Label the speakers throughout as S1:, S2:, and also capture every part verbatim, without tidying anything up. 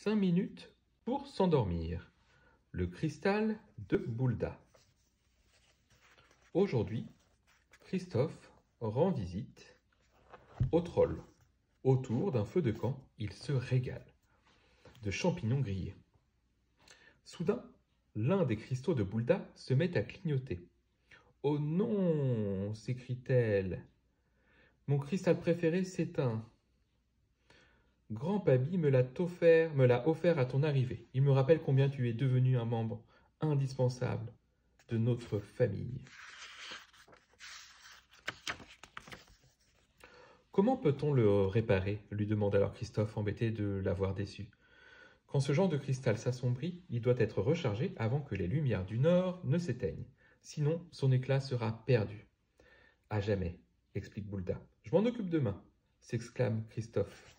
S1: Cinq minutes pour s'endormir. Le cristal de Boulda. Aujourd'hui, Christophe rend visite au troll. Autour d'un feu de camp, il se régale de champignons grillés. Soudain, l'un des cristaux de Boulda se met à clignoter. « Oh non !» s'écrie-t-elle. « Mon cristal préféré s'éteint. Grand Pabi me l'a offert, me l'a offert à ton arrivée. Il me rappelle combien tu es devenu un membre indispensable de notre famille. » Comment peut-on le réparer lui demande alors Christophe, embêté de l'avoir déçu. Quand ce genre de cristal s'assombrit, il doit être rechargé avant que les lumières du nord ne s'éteignent. Sinon, son éclat sera perdu. À jamais, explique Boulda. Je m'en occupe demain, s'exclame Christophe.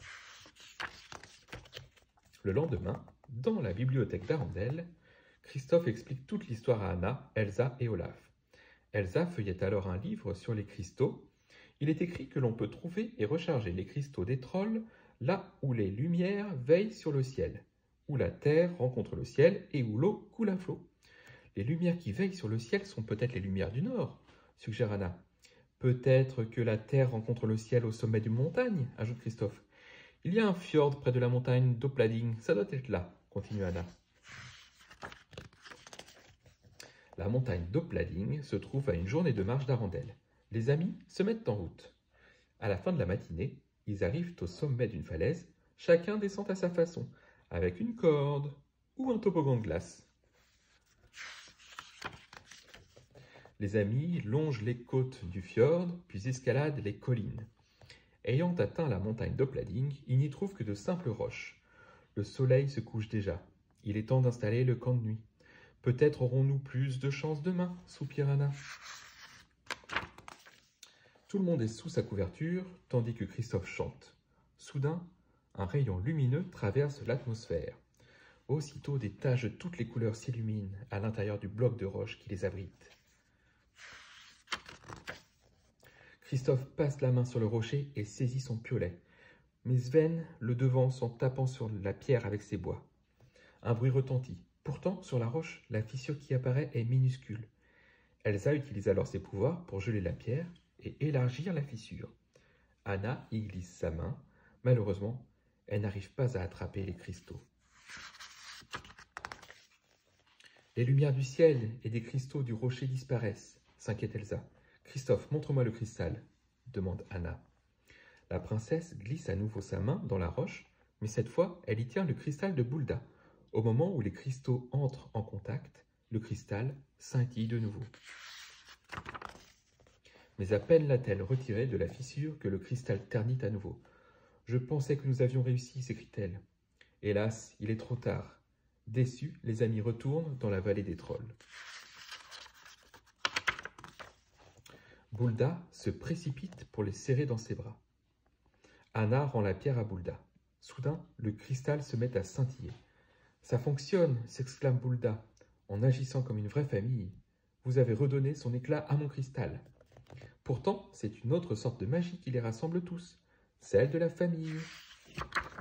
S1: Le lendemain, dans la bibliothèque d'Arendelle, Christophe explique toute l'histoire à Anna, Elsa et Olaf. Elsa feuillette alors un livre sur les cristaux. Il est écrit que l'on peut trouver et recharger les cristaux des trolls là où les lumières veillent sur le ciel, où la terre rencontre le ciel et où l'eau coule à flot. Les lumières qui veillent sur le ciel sont peut-être les lumières du nord, suggère Anna. Peut-être que la terre rencontre le ciel au sommet d'une montagne, ajoute Christophe. Il y a un fjord près de la montagne d'Oplading, ça doit être là, continue Anna. La montagne d'Oplading se trouve à une journée de marche d'Arendelle. Les amis se mettent en route. À la fin de la matinée, ils arrivent au sommet d'une falaise. Chacun descend à sa façon, avec une corde ou un toboggan de glace. Les amis longent les côtes du fjord, puis escaladent les collines. Ayant atteint la montagne d'Oplading, ils n'y trouvent que de simples roches. Le soleil se couche déjà. Il est temps d'installer le camp de nuit. Peut-être aurons-nous plus de chance demain, soupire Anna. Tout le monde est sous sa couverture, tandis que Christophe chante. Soudain, un rayon lumineux traverse l'atmosphère. Aussitôt, des taches de toutes les couleurs s'illuminent à l'intérieur du bloc de roche qui les abrite. Christophe passe la main sur le rocher et saisit son piolet. Mais Sven le devance en tapant sur la pierre avec ses bois. Un bruit retentit. Pourtant, sur la roche, la fissure qui apparaît est minuscule. Elsa utilise alors ses pouvoirs pour geler la pierre et élargir la fissure. Anna y glisse sa main. Malheureusement, elle n'arrive pas à attraper les cristaux. Les lumières du ciel et des cristaux du rocher disparaissent, s'inquiète Elsa. Christophe, montre-moi le cristal, demande Anna. La princesse glisse à nouveau sa main dans la roche, mais cette fois, elle y tient le cristal de Boulda. Au moment où les cristaux entrent en contact, le cristal scintille de nouveau. Mais à peine l'a-t-elle retiré de la fissure que le cristal ternit à nouveau. « Je pensais que nous avions réussi » s'écrie-t-elle. Hélas, il est trop tard. Déçus, les amis retournent dans la vallée des trolls. Boulda se précipite pour les serrer dans ses bras. Anna rend la pierre à Boulda. Soudain, le cristal se met à scintiller. « Ça fonctionne !» s'exclame Boulda, en agissant comme une vraie famille. « Vous avez redonné son éclat à mon cristal. » Pourtant, c'est une autre sorte de magie qui les rassemble tous, celle de la famille.